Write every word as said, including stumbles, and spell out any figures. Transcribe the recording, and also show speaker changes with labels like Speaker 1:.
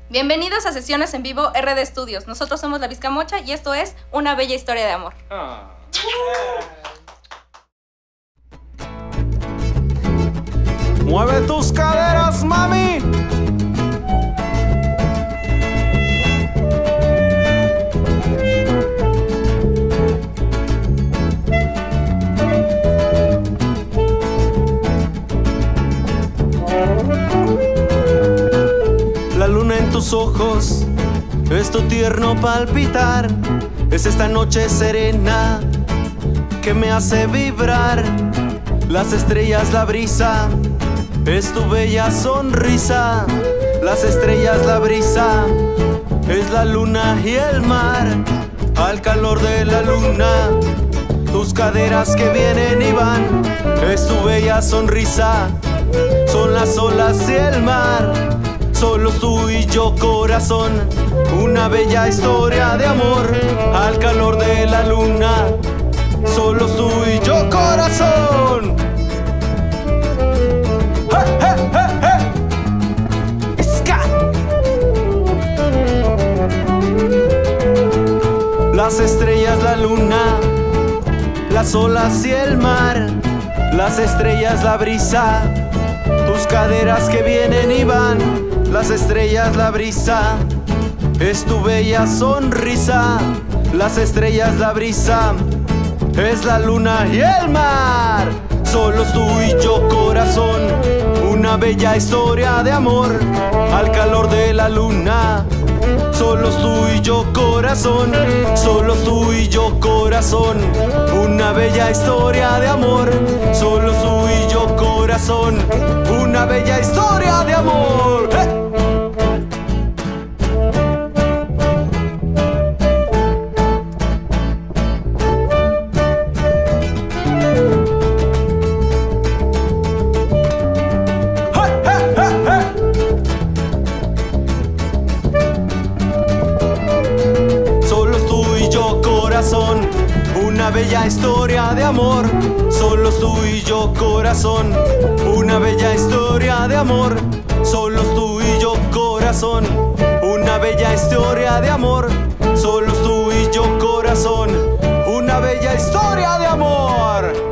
Speaker 1: Bienvenidos a Sesiones en Vivo R D Studios. Nosotros somos La Vizcamocha y esto es Una Bella Historia de Amor.
Speaker 2: Ah.
Speaker 3: Mueve tus caderas, mami. La luna en tus ojos es tu tierno palpitar. Es esta noche serena que me hace vibrar. Las estrellas, la brisa, es tu bella sonrisa. Las estrellas, la brisa, es la luna y el mar. Al calor de la luna, tus caderas que vienen y van. Es tu bella sonrisa, son las olas y el mar. Solo tú y yo, corazón, una bella historia de amor. Al calor de la luna, solo tú y yo, corazón. ¡Hey, hey, hey, hey! ¡Ska! Las estrellas, la luna, las olas y el mar. Las estrellas, la brisa, tus caderas que vienen y van. Las estrellas, la brisa, es tu bella sonrisa. Las estrellas, la brisa, es la luna y el mar. Solo tú y yo, corazón, una bella historia de amor. Al calor de la luna, solo tú y yo, corazón. Solo tú y yo, corazón, una bella historia de amor. Solo tú y yo, corazón, una bella historia de amor. ¡Hey! Una bella historia de amor, solo tú y yo, corazón. Una bella historia de amor, solo tú y yo, corazón. Una bella historia de amor, solo tú y yo, corazón. Una bella historia de amor.